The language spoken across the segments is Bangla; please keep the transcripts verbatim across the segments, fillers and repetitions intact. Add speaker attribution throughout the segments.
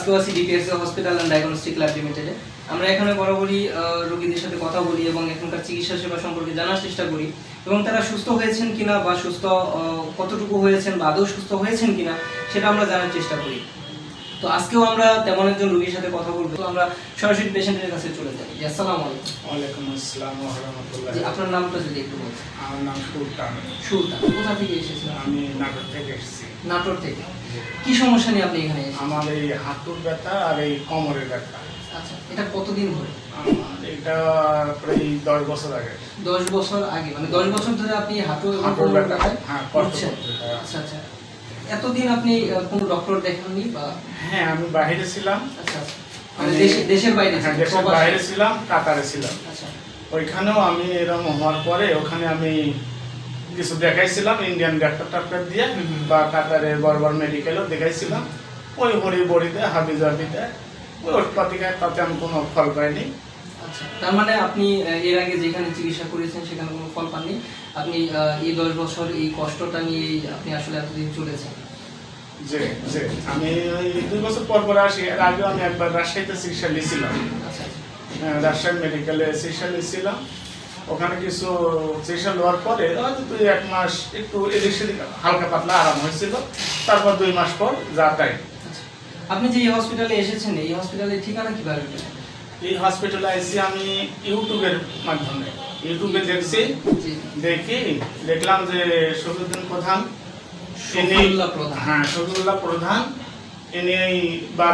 Speaker 1: আজকেও আছি DPS hospital and diagnostic lab লিমিটেডে। আমরা এখানে বরাবরই রোগীদের সাথে কথা বলি এবং এখানকার চিকিৎসা সেবা সম্পর্কে জানার চেষ্টা করি এবং তারা সুস্থ হয়েছেন কিনা বা সুস্থ কতটুকু হয়েছেন বা আদৌ সুস্থ হয়েছেন কিনা সেটা আমরা জানার চেষ্টা করি। তো আজকেও আমরা তেমন একজন রোগীর সাথে কথা বলবো, তো আমরা সরাসরি পেশেন্টের কাছে চলে যাই। জি, আসসালামু আলাইকুম।
Speaker 2: ওয়ালাইকুম আসসালাম ওয়া রাহমাতুল্লাহ।
Speaker 1: জি, আপনার নামটা যদি একটু বলতেন।
Speaker 2: আমার নাম সুলতান।
Speaker 1: সুলতান, কোথা থেকে এসেছেন?
Speaker 2: আমি নাটোর থেকে এসেছি।
Speaker 1: নাটোর থেকে। কি সমস্যা নিয়ে আপনি এখানে এসেছেন?
Speaker 2: আমার এই হাঁটুর ব্যথা আর এই কোমরের ব্যথা।
Speaker 1: আচ্ছা, এটা কতদিন ধরে?
Speaker 2: আমার এটা প্রায় দশ বছর আগে।
Speaker 1: দশ বছর আগে, মানে দশ বছর ধরে আপনি হাঁটু এবং
Speaker 2: হাঁটুর
Speaker 1: কোমরের
Speaker 2: ব্যথা
Speaker 1: ব্যথায়
Speaker 2: হ্যাঁ কষ্ট
Speaker 1: ভুগছেন?
Speaker 2: করতে।
Speaker 1: আচ্ছা আচ্ছা। এতদিন আপনি কোনো ডক্টর দেখাননি বা?
Speaker 2: হ্যাঁ, আমি বাইরে ছিলাম।
Speaker 1: আচ্ছা আচ্ছা, মানে দেশে- দেশের বাইরে?
Speaker 2: হ্যাঁ, দেশের বাইরে ছিলাম, কাতারে ছিলাম।
Speaker 1: আচ্ছা,
Speaker 2: ওইখানেও আমি এরকম হওয়ার পরে ওখানে আমি কিছু দেখাইছিলাম ইন্ডিয়ান ডাক্তার টাক্তার দিয়ে বা কাতারের বড় বড় মেডিকেলও দেখাইছিলাম। ওই হরি বড়িতে হাবি জাবিতে ওই ওষুধপাতি খায়, তাতে আমি কোনো ফল পাইনি।
Speaker 1: আচ্ছা, তার মানে আপনি এর আগে যেখানে চিকিৎসা করেছেন সেখানে কোনো ফল পাননি, আপনি এই দশ বছর এই কষ্টটা নিয়ে আপনি আসলে এতদিন চলেছেন?
Speaker 2: জি জি, আমি ওই দুই বছর পর পর আসি। এর আগেও আমি একবার রাজশাহীতে চিকিৎসা নিয়েছিলাম।
Speaker 1: আচ্ছা,
Speaker 2: রাজশাহী মেডিকেলে চিকিৎসা নিয়েছিলাম। ওখানে কিছু চিকিৎসা নেওয়ার পরে হয়তো দুই এক মাস একটু এদিক সেদিক হালকা পাতলা আরাম হয়েছিল। তারপর দুই মাস পর যা তাই।
Speaker 1: আপনি যে এই হসপিটালে এসেছেন, এই হসপিটালের ঠিকানা কিভাবে পেলেন?
Speaker 2: এই হসপিটালে এসে আমি ইউটিউবের মাধ্যমে ইউটিউবে দেখছি, দেখি দেখলাম যে শফিউদ্দিন প্রধান,
Speaker 1: শফিউল্লাহ প্রধান,
Speaker 2: হ্যাঁ শফিউল্লাহ প্রধান, ইনি বাদ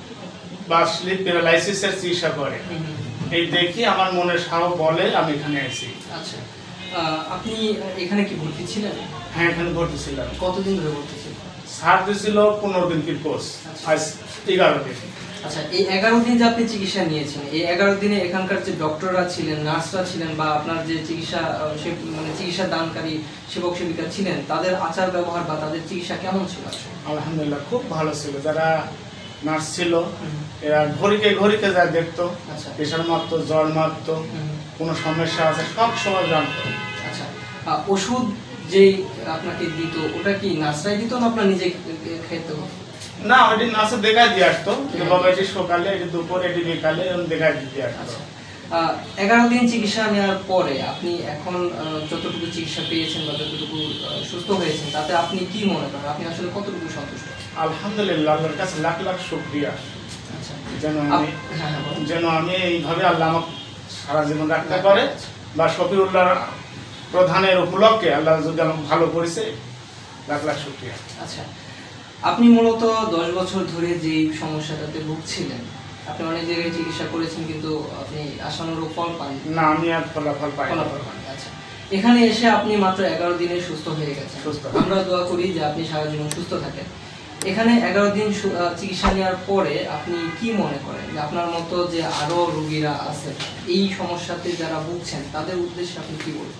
Speaker 2: বাসলিপ প্যারালাইসিসের চিকিৎসা করে। এই দেখি আমার মনের সাহস বলে আমি এখানে এসেছি।
Speaker 1: আচ্ছা, আপনি এখানে কি ভর্তি ছিলেন?
Speaker 2: হ্যাঁ, এখানে ভর্তি ছিলাম।
Speaker 1: কতদিন ধরে ভর্তি ছিলেন?
Speaker 2: সার দিয়েছিল পনেরো দিন কি কোর্স, আজ এগারো দিন।
Speaker 1: আচ্ছা, এই এগারো দিন যে আপনি চিকিৎসা নিয়েছেন, এই এগারো দিনে এখানকার যে ডক্টররা ছিলেন, নার্সরা ছিলেন বা আপনার যে চিকিৎসা মানে চিকিৎসা দানকারী সেবক সেবিকা ছিলেন, তাদের আচার ব্যবহার বা তাদের চিকিৎসা কেমন ছিল?
Speaker 2: আলহামদুলিল্লাহ খুব ভালো ছিল। যারা নার্স ছিল এরা ঘড়িকে ঘড়িতে যা দেখতো, প্রেশার মারতো, জ্বর মারতো, কোনো সমস্যা আছে সব সময় জানতো।
Speaker 1: আচ্ছা, ওষুধ যেই আপনাকে দিত ওটা কি নার্সরাই দিত না আপনার নিজে খেতে?
Speaker 2: না, ওইটি নার্সে দেখাই দিয়ে আসতো, বাবা এটি সকালে, এটি দুপুরে, এটি বিকালে দেখাই দিয়ে আসতো।
Speaker 1: এগারো দিন চিকিৎসা নেওয়ার পরে আপনি এখন যতটুকু চিকিৎসা পেয়েছেন বা যতটুকু সুস্থ হয়েছেন তাতে আপনি কি মনে করেন, আপনি আসলে কতটুকু সন্তুষ্ট?
Speaker 2: আলহামদুলিল্লাহ, আল্লাহর কাছে লাখ লাখ শুকরিয়া।
Speaker 1: আচ্ছা,
Speaker 2: যেন আমি যেন আমি এইভাবে আল্লাহ আমাকে সারা জীবন রাখতে পারে বা শফিউল্লাহ প্রধানের উপলক্ষে আল্লাহ যদি আমাকে ভালো করেছে, লাখ লাখ শুকরিয়া।
Speaker 1: আচ্ছা, আপনি মূলত দশ বছর ধরে যে সমস্যাটাতে ভুগছিলেন, আপনি অনেক জায়গায় চিকিৎসা করেছেন কিন্তু আপনি আশানুরূপ ফল পান
Speaker 2: না, আমি আর ফলাফল পাই না।
Speaker 1: আচ্ছা, এখানে এসে আপনি মাত্র এগারো দিনে সুস্থ হয়ে গেছেন।
Speaker 2: সুস্থ,
Speaker 1: আমরা দোয়া করি যে আপনি সারা জীবন সুস্থ থাকেন। এখানে এগারো দিন চিকিৎসা নেওয়ার পরে আপনি কি মনে করেন যে আপনার মতো যে আরো রোগীরা আছে এই সমস্যাতে যারা ভুগছেন তাদের উদ্দেশ্যে আপনি কি বলবেন?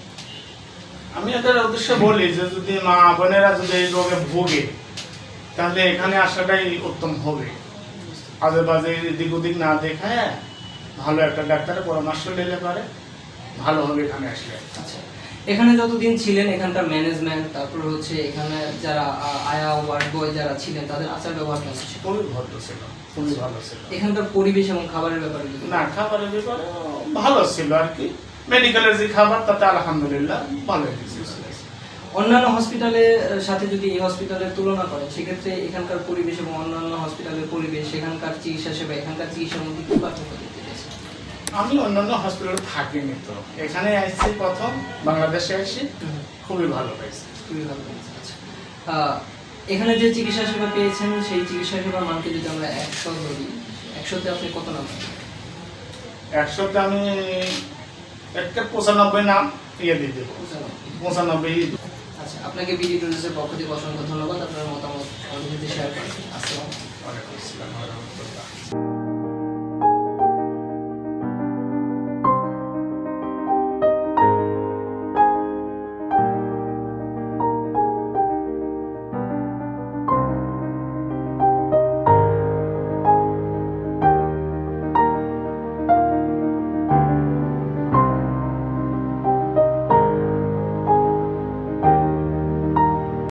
Speaker 2: আমি এটার উদ্দেশ্যে বলি যে যদি মা বোনেরা যদি এই রোগে ভোগে তাহলে এখানে আসাটাই উত্তম হবে। আজে বাজে দিক ওদিক না দেখায় ভালো একটা ডাক্তারের পরামর্শ নিলে পারে ভালো হবে এখানে আসলে।
Speaker 1: আচ্ছা, এখানে যতদিন ছিলেন এখানকার ম্যানেজমেন্ট, তারপর হচ্ছে এখানে যারা আয়া ওয়ার্ড বয় যারা ছিলেন তাদের আচার ব্যবহার কেমন ছিল?
Speaker 2: খুবই ভালো ছিল, খুবই ভালো ছিল।
Speaker 1: এখানকার পরিবেশ এবং খাবারের ব্যাপারে?
Speaker 2: না, খাবারের ব্যাপারে ভালো ছিল আর কি। মেডিকেলের যে খাবার তাতে আলহামদুলিল্লাহ ভালো ছিল।
Speaker 1: অন্যান্য হসপিটালের সাথে যদি এই হসপিটালের তুলনা করেন সেক্ষেত্রে এখানকার পরিবেশ এবং অন্যান্য হসপিটালের পরিবেশ, এখানকার চিকিৎসা সেবা, এখানকার চিকিৎসার মধ্যে কি পার্থক্য দেখতে পেয়েছেন?
Speaker 2: আমি অন্যান্য হসপিটালে থাকিনি, তো এখানে আসছি প্রথম, বাংলাদেশে আসি, খুবই ভালো পাইছি,
Speaker 1: খুবই ভালো পাইছি। আচ্ছা, এখানে যে চিকিৎসা সেবা পেয়েছেন সেই চিকিৎসা সেবার মানকে যদি আমরা একশো ধরি, একশোতে আপনি কত নাম্বার?
Speaker 2: একশোতে আমি একটা পঁচানব্বই নাম ইয়ে দিয়ে দেবো, পঁচানব্বই।
Speaker 1: আচ্ছা, আপনাকে বিডি টুরিজমের পক্ষ থেকে অসংখ্য ধন্যবাদ আপনার মতামত আমাদের সাথে শেয়ার করার জন্য। আসসালামু আলাইকুম।